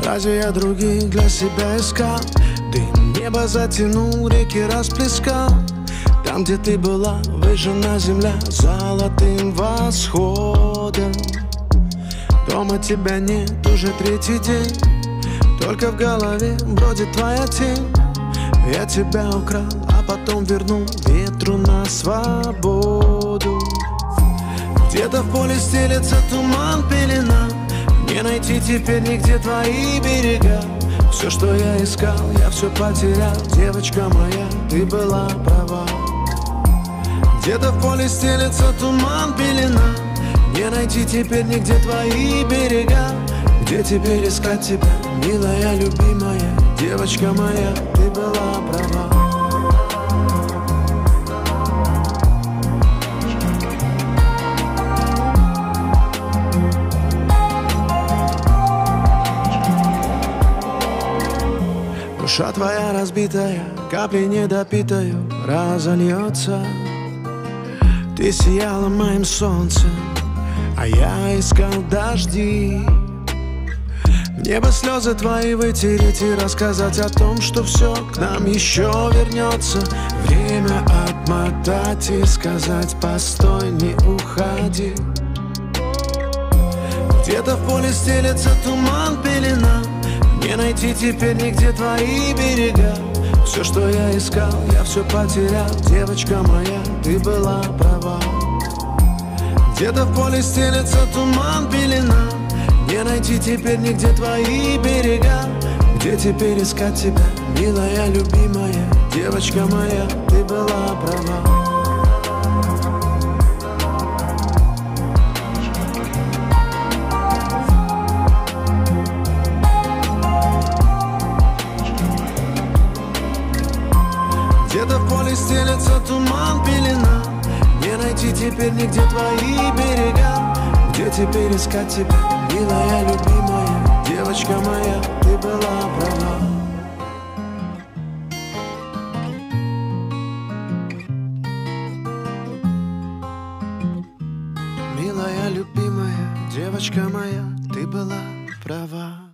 Разве я других для себя искал? Ты небо затянул, реки расплескал. Там, где ты была, выжжена земля золотым восходом. Дома тебя нет уже третий день, только в голове бродит твоя тень. Я тебя украл, а потом вернул ветру на свободу. Где-то в поле стелется туман, пелена. Не найти теперь нигде твои берега. Все, что я искал, я все потерял. Девочка моя, ты была права. Где-то в поле стелется туман, пелена. Не найти теперь нигде твои берега. Где теперь искать тебя, милая, любимая? Девочка моя, ты была права. Душа твоя разбитая, капли недопитою разольется. Ты сияла моим солнцем, а я искал дожди. В небо слезы твои вытереть и рассказать о том, что все к нам еще вернется. Время отмотать и сказать: постой, не уходи. Где-то в поле стелется туман, пелена. Не найти теперь нигде твои берега. Все, что я искал, я все потерял. Девочка моя, ты была права. Где-то в поле стелется туман, пелена. Не найти теперь нигде твои берега. Где теперь искать тебя, милая, любимая? Девочка моя, ты была права. Где-то в поле стелется туман, пелена. Не найти теперь нигде твои берега. Где теперь искать тебя, милая, любимая? Девочка моя, ты была права. Милая, любимая, девочка моя, ты была права.